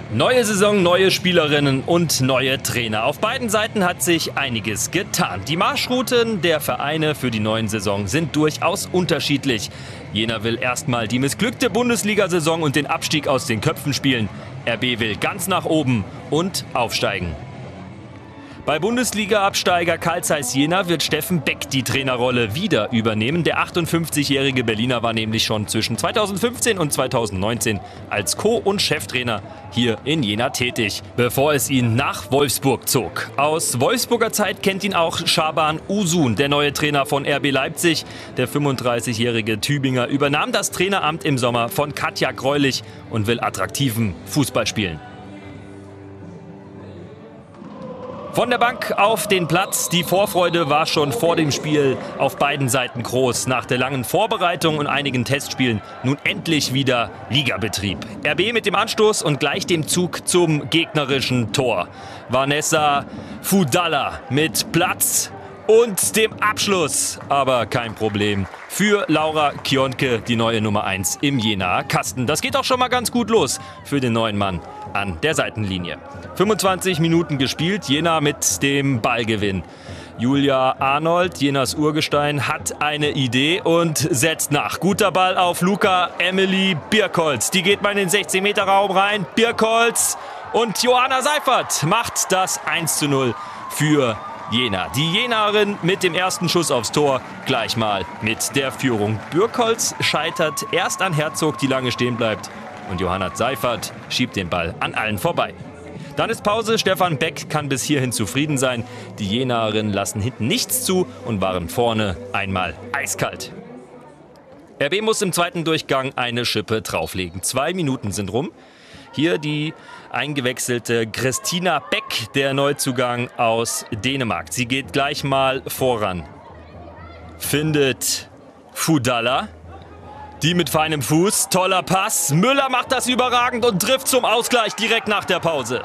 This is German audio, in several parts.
Neue Saison, neue Spielerinnen und neue Trainer. Auf beiden Seiten hat sich einiges getan. Die Marschrouten der Vereine für die neuen Saison sind durchaus unterschiedlich. Jena will erstmal die missglückte Bundesliga-Saison und den Abstieg aus den Köpfen spielen. RB will ganz nach oben und aufsteigen. Bei Bundesliga-Absteiger Carl Zeiss Jena wird Steffen Beck die Trainerrolle wieder übernehmen. Der 58-jährige Berliner war nämlich schon zwischen 2015 und 2019 als Co- und Cheftrainer hier in Jena tätig, bevor es ihn nach Wolfsburg zog. Aus Wolfsburger Zeit kennt ihn auch Shaban Uzun, der neue Trainer von RB Leipzig. Der 35-jährige Tübinger übernahm das Traineramt im Sommer von Katja Greulich und will attraktiven Fußball spielen. Von der Bank auf den Platz. Die Vorfreude war schon vor dem Spiel auf beiden Seiten groß. Nach der langen Vorbereitung und einigen Testspielen nun endlich wieder Ligabetrieb. RB mit dem Anstoß und gleich dem Zug zum gegnerischen Tor. Vanessa Fudalla mit Platz und dem Abschluss. Aber kein Problem für Laura Kionke, die neue Nummer 1 im Jenaer Kasten. Das geht auch schon mal ganz gut los für den neuen Mann an der Seitenlinie. 25 Minuten gespielt, Jena mit dem Ballgewinn. Julia Arnold, Jenas Urgestein, hat eine Idee und setzt nach. Guter Ball auf Luca Emily Birkholz. Die geht mal in den 16-Meter-Raum rein. Birkholz und Johanna Seifert macht das 1:0 für Jena. Die Jenaerin mit dem ersten Schuss aufs Tor gleich mal mit der Führung. Birkholz scheitert erst an Herzog, die lange stehen bleibt. Und Johanna Seifert schiebt den Ball an allen vorbei. Dann ist Pause. Stefan Beck kann bis hierhin zufrieden sein. Die Jenaerinnen lassen hinten nichts zu und waren vorne einmal eiskalt. RB muss im zweiten Durchgang eine Schippe drauflegen. 2 Minuten sind rum. Hier die eingewechselte Christina Beck, der Neuzugang aus Dänemark. Sie geht gleich mal voran. Findet Fudalla. Die mit feinem Fuß. Toller Pass. Müller macht das überragend und trifft zum Ausgleich direkt nach der Pause.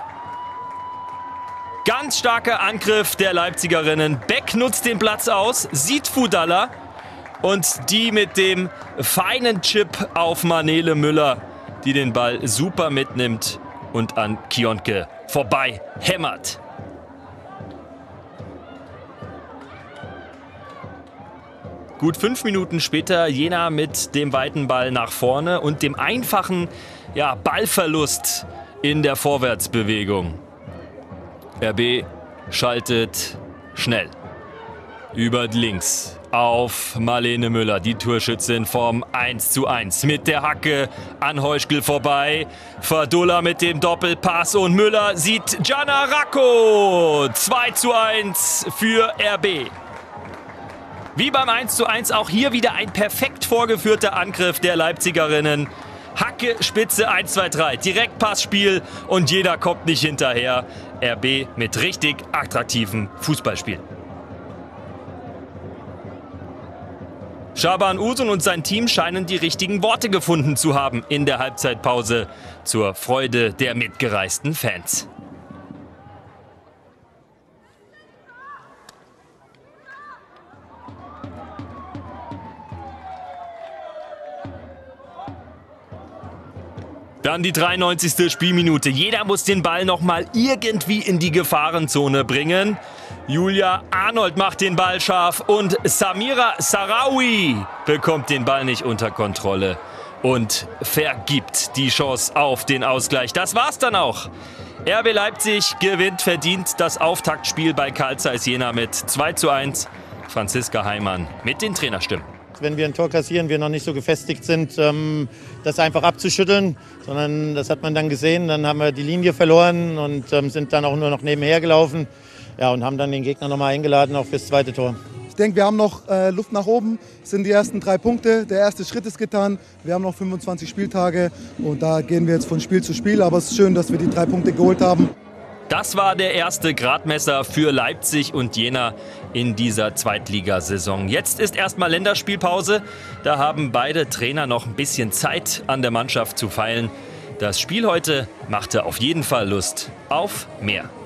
Ganz starker Angriff der Leipzigerinnen. Beck nutzt den Platz aus, sieht Fudalla und die mit dem feinen Chip auf Manele Müller, die den Ball super mitnimmt und an Kionke vorbei hämmert. Gut 5 Minuten später Jena mit dem weiten Ball nach vorne und dem einfachen Ballverlust in der Vorwärtsbewegung. RB schaltet schnell über links auf Marlene Müller, die Torschützin vom 1:1. Mit der Hacke an Heuschkel vorbei. Fudalla mit dem Doppelpass und Müller sieht Gianna Racco. 2:1 für RB. Wie beim 1:1 auch hier wieder ein perfekt vorgeführter Angriff der Leipzigerinnen. Hacke, Spitze, 1, 2, 3. Direktpassspiel und jeder kommt nicht hinterher. RB mit richtig attraktivem Fußballspiel. Shaban Uzun und sein Team scheinen die richtigen Worte gefunden zu haben in der Halbzeitpause zur Freude der mitgereisten Fans. Dann die 93. Spielminute. Jeder muss den Ball noch mal irgendwie in die Gefahrenzone bringen. Julia Arnold macht den Ball scharf und Samira Sarawi bekommt den Ball nicht unter Kontrolle und vergibt die Chance auf den Ausgleich. Das war's dann auch. RB Leipzig gewinnt verdient das Auftaktspiel bei Carl Zeiss Jena mit 2:1. Franziska Heimann mit den Trainerstimmen. Wenn wir ein Tor kassieren, wir noch nicht so gefestigt sind, das einfach abzuschütteln, sondern das hat man dann gesehen. Dann haben wir die Linie verloren und sind dann auch nur noch nebenher gelaufen, und haben dann den Gegner noch mal eingeladen, auch fürs zweite Tor. Ich denke, wir haben noch Luft nach oben. Es sind die ersten 3 Punkte. Der erste Schritt ist getan. Wir haben noch 25 Spieltage und da gehen wir jetzt von Spiel zu Spiel. Aber es ist schön, dass wir die 3 Punkte geholt haben. Das war der erste Gradmesser für Leipzig und Jena in dieser Zweitligasaison. Jetzt ist erstmal Länderspielpause. Da haben beide Trainer noch ein bisschen Zeit, an der Mannschaft zu feilen. Das Spiel heute machte auf jeden Fall Lust auf mehr.